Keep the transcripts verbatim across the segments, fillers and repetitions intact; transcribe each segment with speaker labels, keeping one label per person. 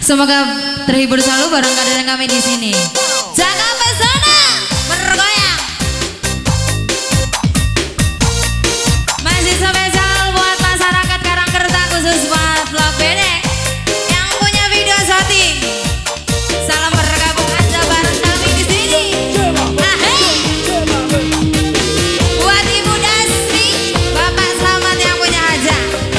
Speaker 1: Semoga terhibur selalu bareng kalian kami di sini. Jaga pesona bergoyang. Masih spesial buat masyarakat Karangkerta, khusus buat vlog bedek yang punya video shooting. Salam bergabung aja bareng kami di sini. Ahey. Buat Ibu Dasmi, Bapak Selamat yang punya hajat.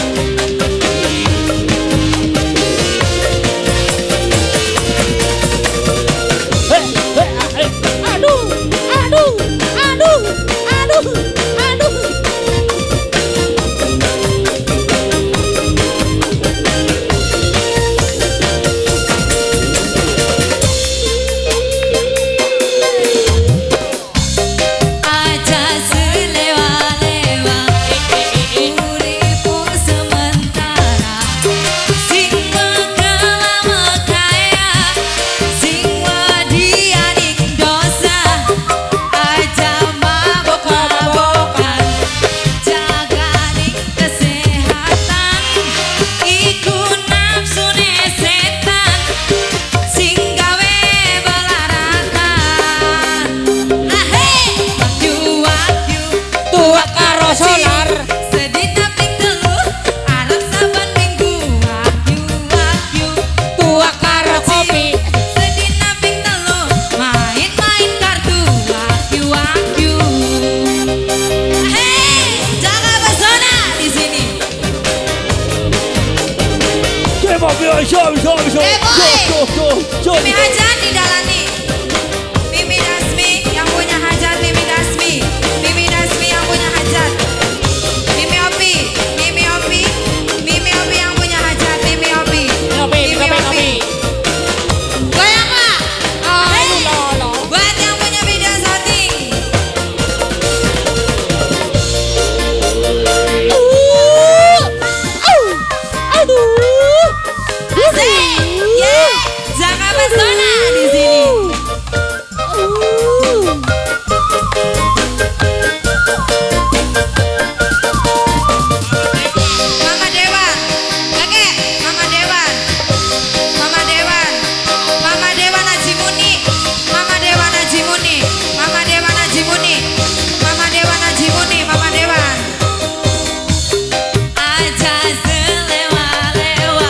Speaker 1: Mimi hajat di dalani. Mimi Dasmi yang punya hajat, Mimi Dasmi. Mimi Dasmi yang punya hajat. Mimi Opi, Mimi Opi, Mimi Opi yang punya hajat, Mimi Opi. Mimi Opi. Goyang Pak. Hey. Buat yang punya video shooting. Jaga pesona di sini. Mama Dewan, kakek, Mama Dewan, Mama Dewan, Mama Dewan Haji Muni, Mama Dewan Haji Muni, Mama Dewan Haji Muni, Mama Dewan Haji Muni, Mama Dewan. Aja selewa-lewa.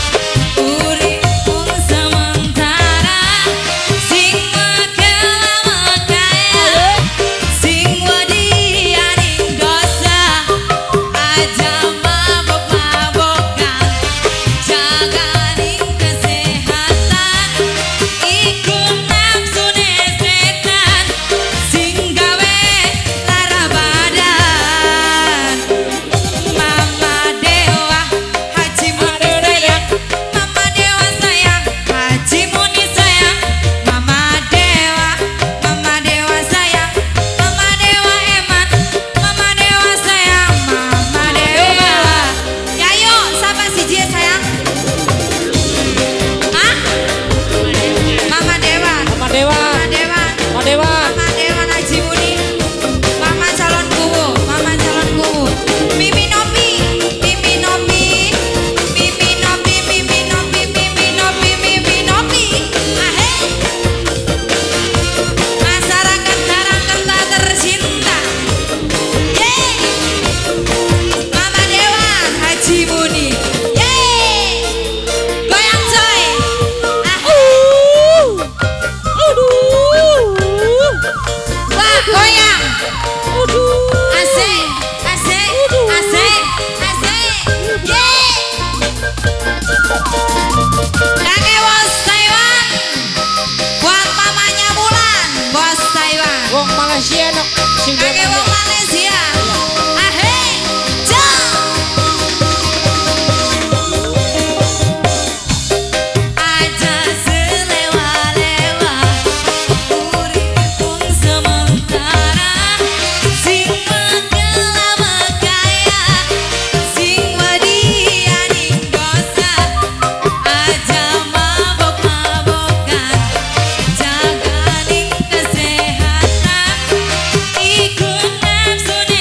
Speaker 1: Kakek wong Malaysia. Ahey, aja selewa-lewa, uripung sementara, sing lama kaya, sing wadianing dosa, aja mabok-mabokan, jaganing kesehatan. Ikut nafsu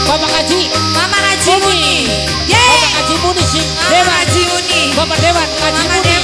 Speaker 2: Bapak Kaji
Speaker 1: Mama Kaji Muni.
Speaker 2: Bapak Kaji Muni sing
Speaker 1: Mama
Speaker 2: Dewan
Speaker 1: Kaji Muni.
Speaker 2: Bapak Dewan Kaji
Speaker 1: Mama
Speaker 2: Muni